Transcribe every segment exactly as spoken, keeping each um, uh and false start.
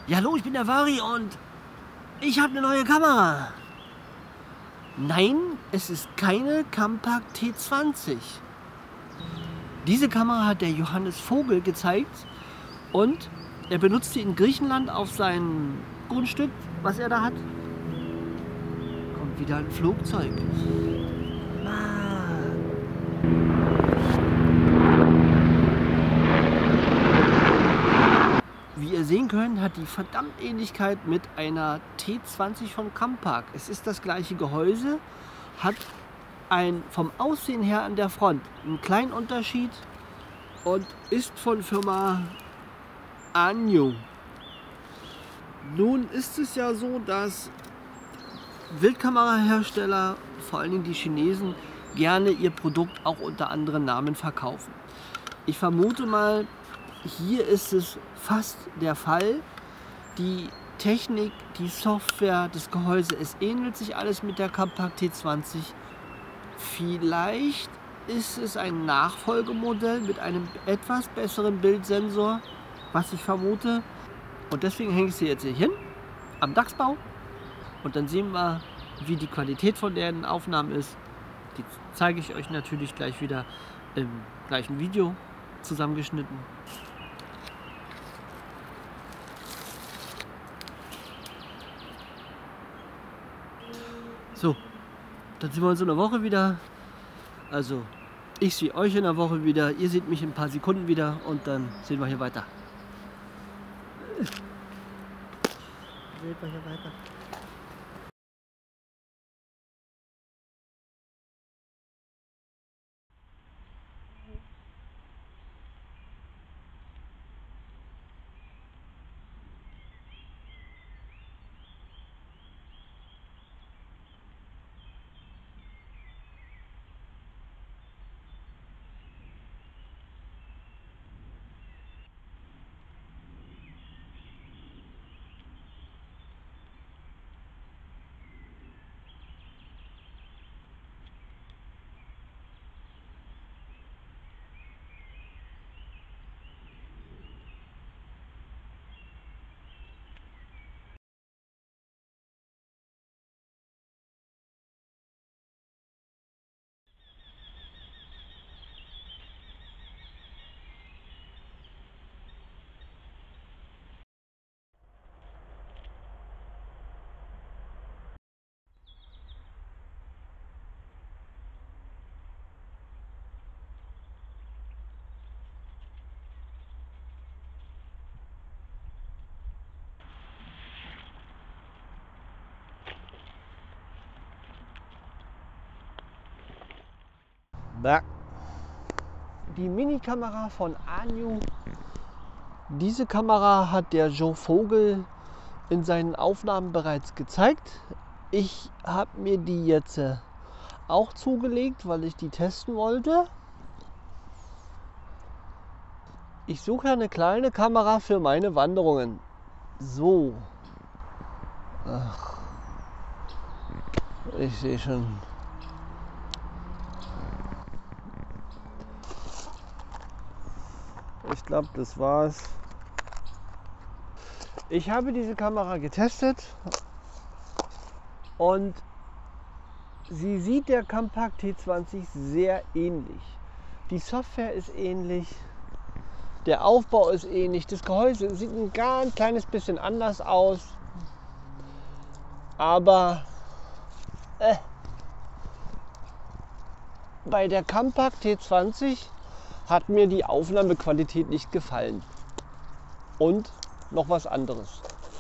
Ja, hallo, ich bin der Vari und ich habe eine neue Kamera. Nein, es ist keine Campact T zwanzig. Diese Kamera hat der Johannes Vogel gezeigt und er benutzt sie in Griechenland auf seinem Grundstück, was er da hat. Kommt wieder ein Flugzeug. Mann. Wie ihr sehen könnt, hat die verdammt Ähnlichkeit mit einer T zwanzig von Campact. Es ist das gleiche Gehäuse, hat ein, vom Aussehen her an der Front einen kleinen Unterschied und ist von Firma Anju. Nun ist es ja so, dass Wildkamerahersteller, vor allen Dingen die Chinesen, gerne ihr Produkt auch unter anderen Namen verkaufen. Ich vermute mal, hier ist es fast der Fall. Die Technik, die Software, das Gehäuse, es ähnelt sich alles mit der Campact T zwanzig. Vielleicht ist es ein Nachfolgemodell mit einem etwas besseren Bildsensor, was ich vermute. Und deswegen hänge ich sie jetzt hier hin, am Dachsbau. Und dann sehen wir, wie die Qualität von den Aufnahmen ist. Die zeige ich euch natürlich gleich wieder im gleichen Video zusammengeschnitten. So, dann sehen wir uns in einer Woche wieder. Also, ich sehe euch in einer Woche wieder, ihr seht mich in ein paar Sekunden wieder und dann sehen wir hier weiter. Sehen wir hier weiter. Die Mini-Kamera von Anju. Diese Kamera hat der Joe Vogel in seinen Aufnahmen bereits gezeigt. Ich habe mir die jetzt auch zugelegt, weil ich die testen wollte. Ich suche eine kleine Kamera für meine Wanderungen. So. Ach. Ich sehe schon. Ich glaube, das war's. Ich habe diese Kamera getestet und sie sieht der Campact T zwanzig sehr ähnlich. Die Software ist ähnlich, der Aufbau ist ähnlich, das Gehäuse sieht ein ganz kleines bisschen anders aus, aber äh, bei der Campact T zwanzig hat mir die Aufnahmequalität nicht gefallen. Und noch was anderes.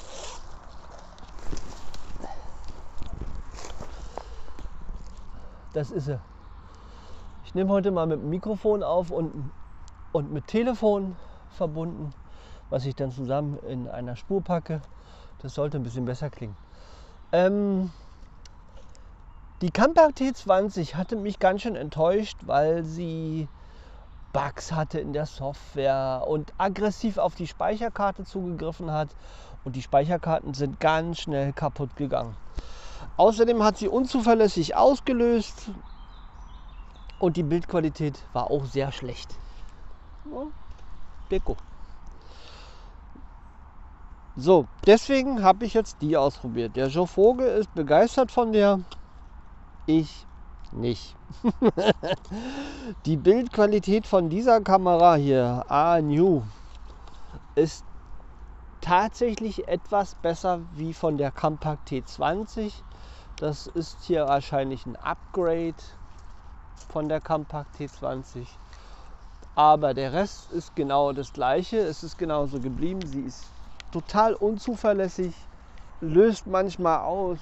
Das ist sie. Ich nehme heute mal mit dem Mikrofon auf und, und mit Telefon verbunden, was ich dann zusammen in einer Spur packe. Das sollte ein bisschen besser klingen. Ähm, die Campact T zwanzig hatte mich ganz schön enttäuscht, weil sie Bugs hatte in der Software und aggressiv auf die Speicherkarte zugegriffen hat und die Speicherkarten sind ganz schnell kaputt gegangen. Außerdem hat sie unzuverlässig ausgelöst und die Bildqualität war auch sehr schlecht. Ja, Deko. So, deswegen habe ich jetzt die ausprobiert. Der Joe Vogel ist begeistert von der, ich nicht. Die Bildqualität von dieser Kamera hier, A New, ist tatsächlich etwas besser wie von der Compact T zwanzig. Das ist hier wahrscheinlich ein Upgrade von der Compact T zwanzig. Aber der Rest ist genau das gleiche. Es ist genauso geblieben. Sie ist total unzuverlässig, löst manchmal aus,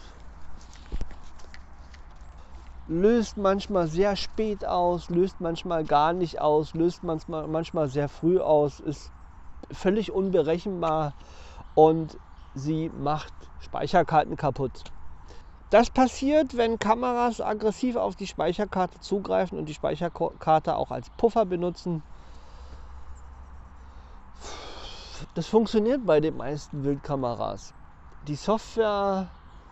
löst manchmal sehr spät aus, löst manchmal gar nicht aus, löst manchmal, manchmal sehr früh aus, ist völlig unberechenbar und sie macht Speicherkarten kaputt. Das passiert, wenn Kameras aggressiv auf die Speicherkarte zugreifen und die Speicherkarte auch als Puffer benutzen. Das funktioniert bei den meisten Bildkameras. Die Software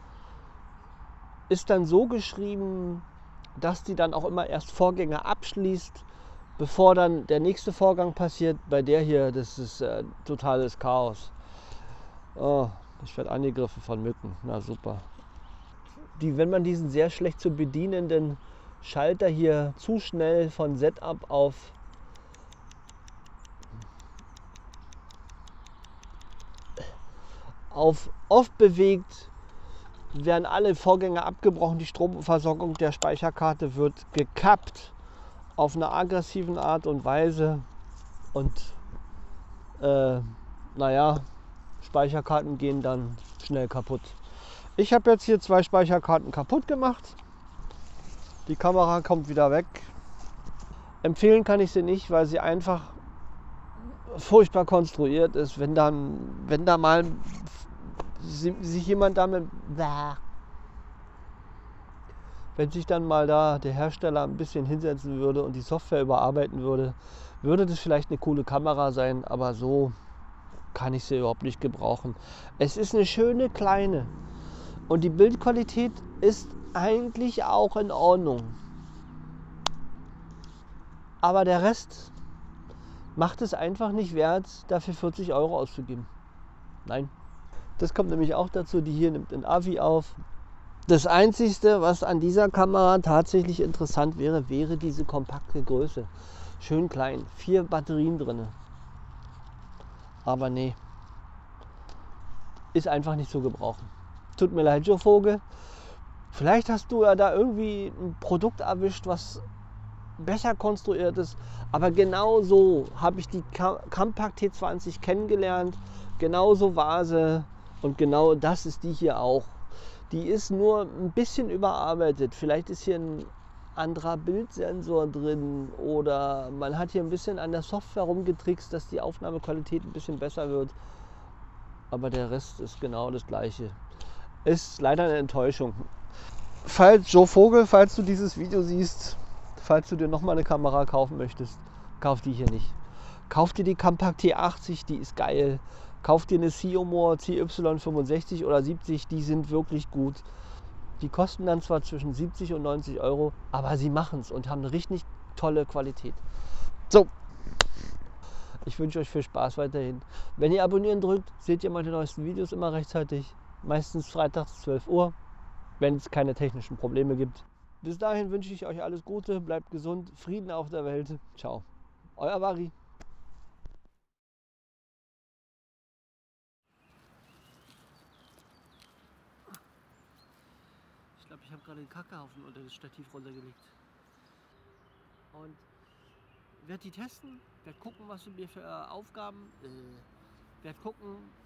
ist dann so geschrieben, dass die dann auch immer erst Vorgänge abschließt, bevor dann der nächste Vorgang passiert. Bei der hier, das ist äh, totales Chaos. Oh, ich werde angegriffen von Mücken. Na super. Die, wenn man diesen sehr schlecht zu bedienenden Schalter hier zu schnell von Setup auf auf Off bewegt, werden alle Vorgänge abgebrochen. Die Stromversorgung der Speicherkarte wird gekappt auf eine aggressiven Art und Weise und äh, naja, Speicherkarten gehen dann schnell kaputt. Ich habe jetzt hier zwei Speicherkarten kaputt gemacht. Die Kamera kommt wieder weg. Empfehlen kann ich sie nicht, weil sie einfach furchtbar konstruiert ist. Wenn dann, wenn da mal sich jemand damit, wenn sich dann mal da der Hersteller ein bisschen hinsetzen würde und die Software überarbeiten würde, würde das vielleicht eine coole Kamera sein, aber so kann ich sie überhaupt nicht gebrauchen. Es ist eine schöne kleine und die Bildqualität ist eigentlich auch in Ordnung. Aber der Rest macht es einfach nicht wert, dafür vierzig Euro auszugeben. Nein. Das kommt nämlich auch dazu, die hier nimmt ein A V I auf. Das Einzige, was an dieser Kamera tatsächlich interessant wäre, wäre diese kompakte Größe. Schön klein, vier Batterien drin. Aber nee, ist einfach nicht zu gebrauchen. Tut mir leid, Joe Vogel. Vielleicht hast du ja da irgendwie ein Produkt erwischt, was besser konstruiert ist. Aber genau so habe ich die Compact T zwanzig kennengelernt. Genauso war sie. Und genau das ist die hier auch. Die ist nur ein bisschen überarbeitet. Vielleicht ist hier ein anderer Bildsensor drin oder man hat hier ein bisschen an der Software rumgetrickst, dass die Aufnahmequalität ein bisschen besser wird. Aber der Rest ist genau das gleiche. Ist leider eine Enttäuschung. Falls Joe Vogel, falls du dieses Video siehst, falls du dir nochmal eine Kamera kaufen möchtest, kauf die hier nicht. Kauf dir die Compact T achtzig, die ist geil. Kauf dir eine Xiomor C Y fünfundsechzig oder siebzig, die sind wirklich gut. Die kosten dann zwar zwischen siebzig und neunzig Euro, aber sie machen es und haben eine richtig tolle Qualität. So, ich wünsche euch viel Spaß weiterhin. Wenn ihr abonnieren drückt, seht ihr meine neuesten Videos immer rechtzeitig. Meistens freitags zwölf Uhr, wenn es keine technischen Probleme gibt. Bis dahin wünsche ich euch alles Gute, bleibt gesund, Frieden auf der Welt. Ciao, euer Vari. Ich glaube, ich habe gerade den Kackehaufen unter das Stativ runtergelegt. Und werde die testen, werde gucken, was sie mir für äh, Aufgaben, äh, werde gucken,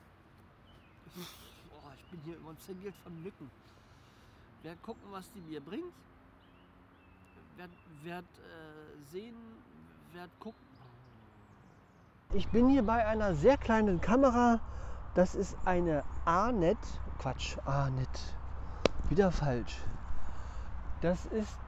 oh, ich bin hier emotioniert von Mücken, werde gucken, was die mir bringt, werde werd, äh, sehen, werde gucken. Ich bin hier bei einer sehr kleinen Kamera, das ist eine A-Net, Quatsch, A-Net. Wieder falsch. Das ist